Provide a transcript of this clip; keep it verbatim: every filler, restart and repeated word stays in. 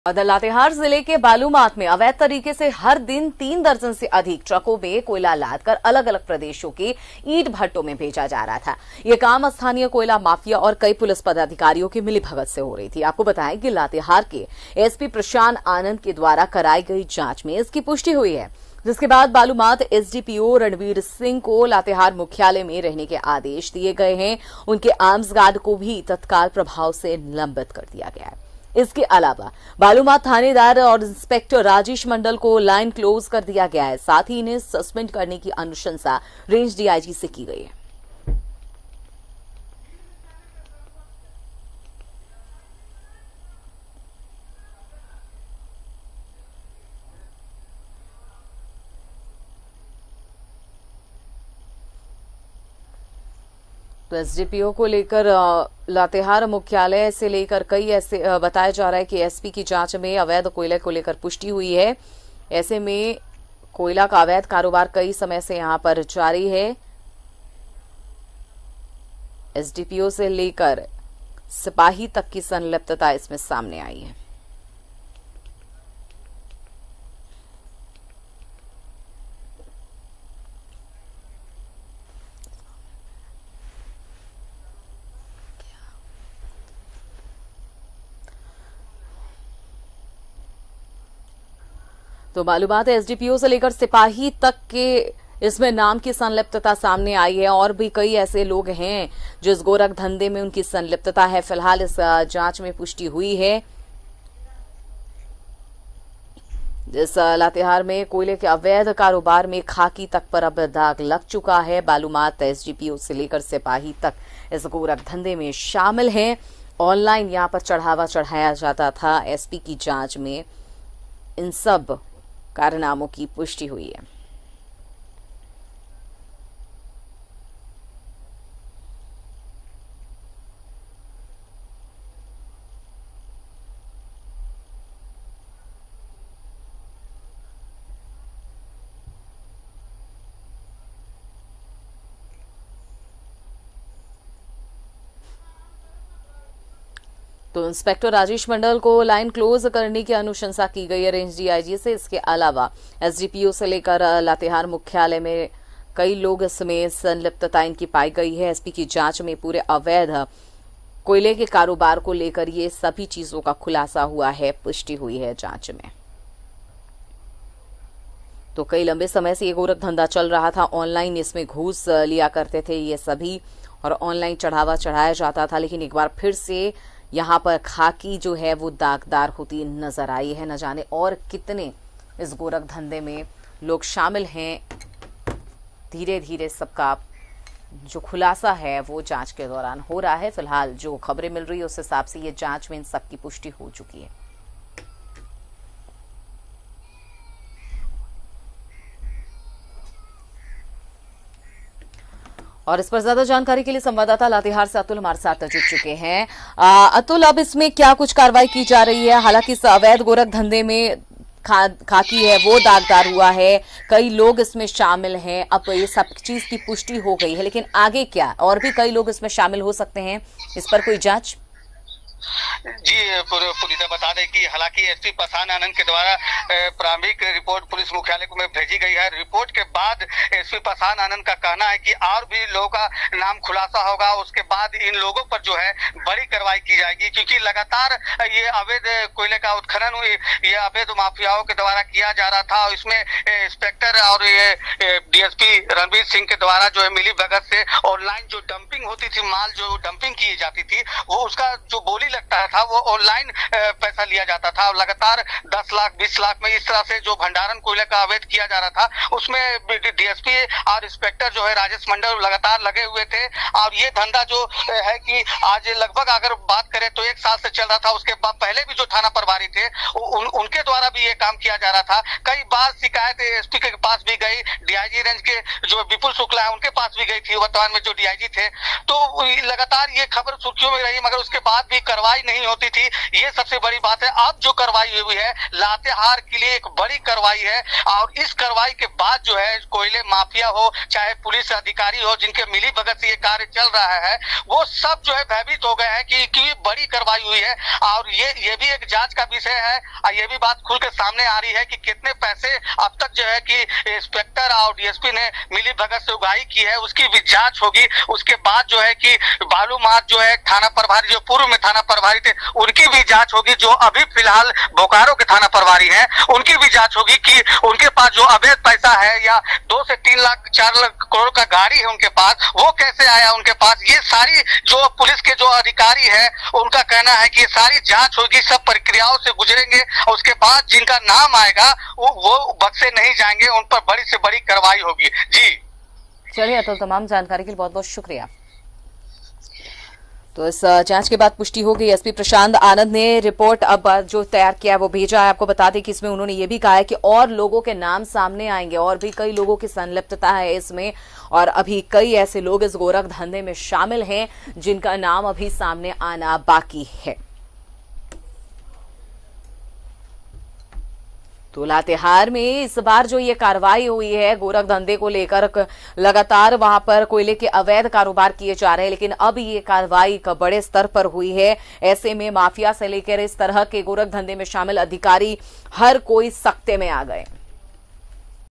उधर लातेहार जिले के बालूमाथ में अवैध तरीके से हर दिन तीन दर्जन से अधिक ट्रकों में कोयला लादकर अलग अलग प्रदेशों के ईंट भट्टों में भेजा जा रहा था। ये काम स्थानीय कोयला माफिया और कई पुलिस पदाधिकारियों की मिलीभगत से हो रही थी। आपको बताएं कि लातेहार के एसपी प्रशांत आनंद के द्वारा कराई गई जांच में इसकी पुष्टि हुई है, जिसके बाद बालूमाथ एसडीपीओ रणवीर सिंह को लातेहार मुख्यालय में रहने के आदेश दिए गए हैं। उनके आर्म्स गार्ड को भी तत्काल प्रभाव से निलंबित कर दिया गया है। इसके अलावा बालूमाथ थानेदार और इंस्पेक्टर राजेश मंडल को लाइन क्लोज कर दिया गया है। साथ ही इन्हें सस्पेंड करने की अनुशंसा रेंज डीआईजी से की गई है। तो एसडीपीओ को लेकर लातेहार मुख्यालय से लेकर कई ऐसे बताया जा रहा है कि एसपी की जांच में अवैध कोयले को लेकर पुष्टि हुई है। ऐसे में कोयला का अवैध कारोबार कई समय से यहां पर जारी है। एसडीपीओ से लेकर सिपाही तक की संलिप्तता इसमें सामने आई है। तो बालूमाथ एसडीपीओ से लेकर सिपाही तक के इसमें नाम की संलिप्तता सामने आई है और भी कई ऐसे लोग हैं जो इस गोरख धंधे में उनकी संलिप्तता है। फिलहाल इस जांच में पुष्टि हुई है। इस लातेहार में कोयले के अवैध कारोबार में खाकी तक पर अब दाग लग चुका है। बालूमाथ एसडीपीओ से लेकर सिपाही तक इस गोरख धंधे में शामिल हैं। ऑनलाइन यहां पर चढ़ावा चढ़ाया जाता था। एसपी की जांच में इन सब कारनामों की पुष्टि हुई है। तो इंस्पेक्टर राजेश मंडल को लाइन क्लोज करने की अनुशंसा की गई है रेंज डीआईजी से। इसके अलावा एसडीपीओ से लेकर लातेहार मुख्यालय में कई लोग इसमें संलिप्तता इनकी पाई गई है। एसपी की जांच में पूरे अवैध कोयले के कारोबार को लेकर ये सभी चीजों का खुलासा हुआ है, पुष्टि हुई है जांच में। तो कई लंबे समय से ये गोरख धंधा चल रहा था। ऑनलाइन इसमें घूस लिया करते थे ये सभी और ऑनलाइन चढ़ावा चढ़ाया जाता था, लेकिन एक बार फिर से यहाँ पर खाकी जो है वो दागदार होती नजर आई है। न जाने और कितने इस गोरख धंधे में लोग शामिल हैं। धीरे धीरे सबका जो खुलासा है वो जांच के दौरान हो रहा है। फिलहाल जो खबरें मिल रही है उस हिसाब से ये जांच में इन सबकी पुष्टि हो चुकी है। और इस पर ज्यादा जानकारी के लिए संवाददाता लातेहार से अतुल हमारे साथ जुड़ चुके हैं। आ, अतुल, अब इसमें क्या कुछ कार्रवाई की जा रही है? हालांकि इस अवैध गोरख धंधे में खा, खाकी है वो दागदार हुआ है, कई लोग इसमें शामिल हैं। अब ये सब चीज की पुष्टि हो गई है, लेकिन आगे क्या? और भी कई लोग इसमें शामिल हो सकते हैं, इस पर कोई जांच? जी पुनीता बता दें कि हालांकि एसपी प्रशांत आनंद के द्वारा प्रारंभिक रिपोर्ट पुलिस मुख्यालय को में भेजी गई है। रिपोर्ट के बाद एसपी प्रशांत आनंद का कहना है कि और भी लोगों का नाम खुलासा होगा। उसके बाद इन लोगों पर जो है बड़ी कार्रवाई की जाएगी, क्योंकि लगातार ये अवैध कोयले का उत्खनन ये अवैध माफियाओं के द्वारा किया जा रहा था। और इसमें इंस्पेक्टर और ये डीएसपी रणवीर सिंह के द्वारा जो है मिली भगत से ऑनलाइन जो डंपिंग होती थी, माल जो डंपिंग की जाती थी, वो उसका जो बोली लगता था वो ऑनलाइन पैसा लिया जाता था। और लगातार दस लाख बीस लाख में इस तरह से जो भंडारण कोयले का अवैध किया जा रहा था, उसमें डीएसपी और इंस्पेक्टर जो है राजेश मंडल लगातार लगे हुए थे। और ये धंधा जो है कि आज लगभग अगर बात करें तो एक साल से चल रहा था। उसके बाद पहले भी जो थाना प्रभारी थे उन, उनके द्वारा भी ये काम किया जा रहा था। कई बार शिकायत एसपी के पास भी गई, डीआईजी रेंज के जो विपुल शुक्ला है उनके पास भी गई थी, वर्तमान में जो डीआईजी थे। तो लगातार ये खबर सुर्खियों में रही, मगर उसके बाद भी कार्रवाई नहीं होती थी। ये सबसे बड़ी बात है। अब जो कार्रवाई हुई है लातेहार के लिए एक बड़ी कार्रवाई है, और इस कार्रवाई के बाद जो है कोयले माफिया हो चाहे पुलिस अधिकारी हो जिनके मिली भगत से ये कार्य चल रहा है, वो सब जो है भयभीत हो गए हैं कि, कि बड़ी कार्रवाई हुई है। और ये ये भी एक जांच का विषय है, और ये भी बात खुल के सामने आ रही है कि कितने पैसे अब तक जो है कि इंस्पेक्टर और डीएसपी ने मिली भगत से उगाही की है, उसकी भी जांच होगी। उसके बाद जो है कि बालू माथ जो है थाना प्रभारी, जो पूर्व में थाना प्रभारी थे, उनकी भी जांच होगी। जो अभी फिलहाल बोकारो के थाना प्रभारी हैं, उनकी भी जांच होगी कि उनके पास जो अवैध पैसा है या दो से तीन लाख चार लाख करोड़ का गाड़ी है उनके पास, वो कैसे आया उनके पास। ये सारी जो पुलिस के जो अधिकारी है उनका कहना है कि ये सारी जांच होगी, सब प्रक्रियाओं से गुजरेंगे, और उसके बाद जिनका नाम आएगा वो, वो बख्शे नहीं जाएंगे, उन पर बड़ी से बड़ी कार्रवाई होगी। जी चलिए अतुल, तमाम जानकारी के लिए बहुत बहुत शुक्रिया। तो इस जांच के बाद पुष्टि हो गई। एसपी प्रशांत आनंद ने रिपोर्ट अब जो तैयार किया है वो भेजा है। आपको बता दें कि इसमें उन्होंने ये भी कहा है कि और लोगों के नाम सामने आएंगे, और भी कई लोगों की संलिप्तता है इसमें, और अभी कई ऐसे लोग इस गोरख धंधे में शामिल हैं जिनका नाम अभी सामने आना बाकी है। तो लातेहार में इस बार जो ये कार्रवाई हुई है गोरख धंधे को लेकर, लगातार वहां पर कोयले के अवैध कारोबार किए जा रहे हैं, लेकिन अब ये कार्रवाई एक बड़े स्तर पर हुई है। ऐसे में माफिया से लेकर इस तरह के गोरख धंधे में शामिल अधिकारी हर कोई सख्ते में आ गए।